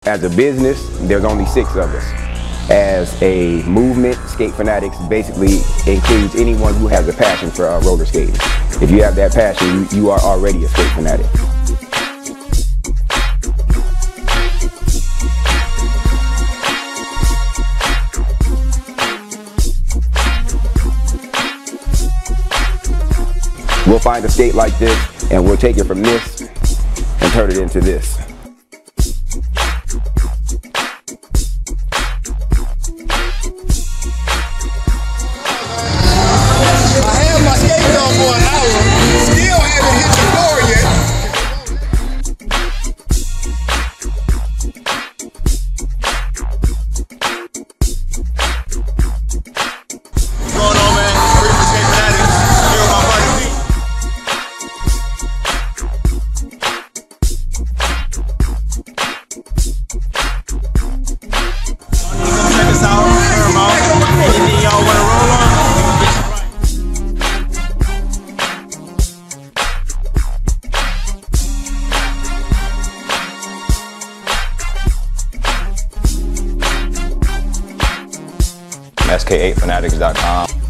As a business, there's only 6 of us. As a movement, Sk8 Fanatics basically includes anyone who has a passion for roller skating. If you have that passion, you are already a Sk8 Fanatic. We'll find a skate like this, and we'll take it from this and turn it into this. I had my skates on for an hour, still haven't hit the floor yet. What's going on, man? It's Sk8 Fanatics. Here with my partner Pete. Check us out. Anything y'all want to roll on? Sk8Fanatics.com.